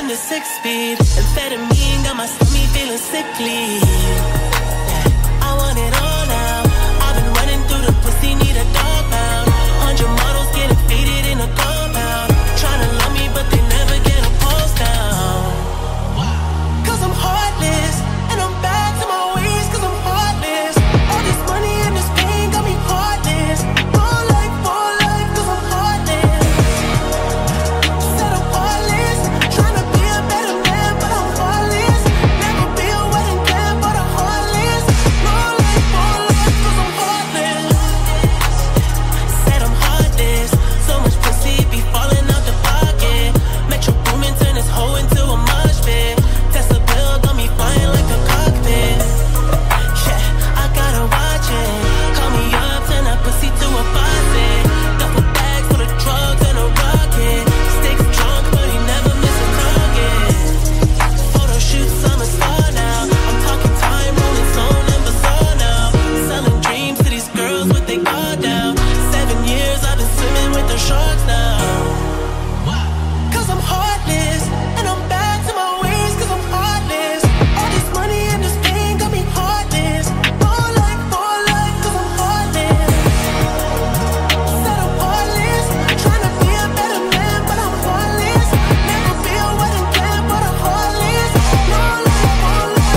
in the 6-speed. Amphetamine got my stomach feeling sickly. I want it all now. I've been running through the pussy, need a dog pound. 100 models getting faded in a compound. Trying to love me, but they never get a pulse down. Cause I'm heartless, and I'm back to my ways, cause I'm heartless. All this money and this pain got me heartless. More life, cause I'm heartless. Said I'm heartless, trying to be a better man, but I'm heartless. Never be a wedding plan, but I'm heartless. More life, cause I'm heartless. Said I'm heartless, so much pussy be falling out the pocket. Metro Boomin turn this hoe into a mosh pit. Tesla bill got me flying like a cockpit. Yeah, I gotta watch it. Call me up, turn that pussy to a faucet. Duffel bags full of drugs and a rocket. Sticks drunk, but he never miss a target. Photo shoots, I'm a star now. I'm talking time, rolling slow, number soul now. Selling dreams to these girls with they guard down. 7 years I've been swimming with the sharks now. Cause I'm heartless, and I'm back to my ways, cause I'm heartless. All this money and this pain got me heartless. More life, cause I'm heartless. Said I'm heartless, trying to be a better man, but I'm heartless. Never be a wedding plan, but I'm heartless. More life, cause I'm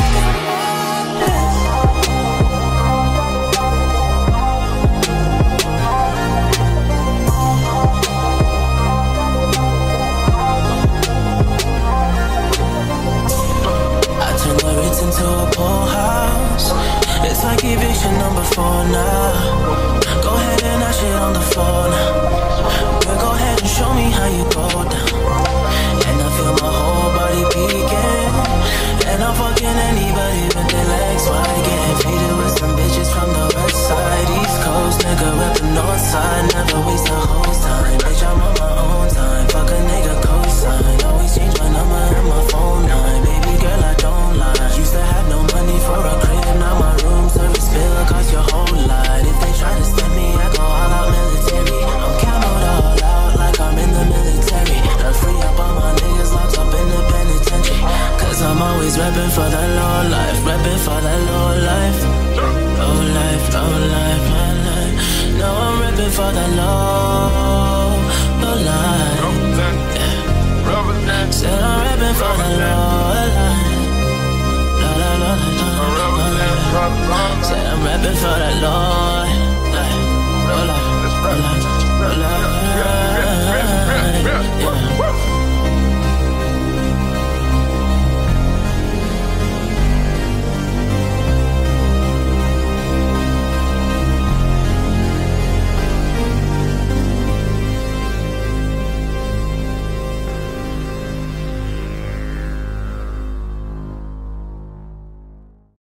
I turn the Ritz into a pool house. It's like eviction number 4 now. Go ahead and dash it on the floor now. Girl, go ahead and show me how you go down. And I feel my whole body peeking. And I'm fucking anybody with their legs wide. Getting faded with some bitches from the west side. East Coast, nigga, rep the north side. Never waste a whole time. Bitch, I'm on my own time. Fuck a nigga cosign. Always change my number and my phone line. Baby girl, I don't lie. Used to have no money for a crib. Now my room service bill cost your whole lot. If they try to step me, I go all out military. I'm camoed all out like I'm in the military. I free up all my niggas locked up in the penitentiary. Cause I'm always repping for the low life. Repping for the low life. Low life, my life. No, I'm repping for the low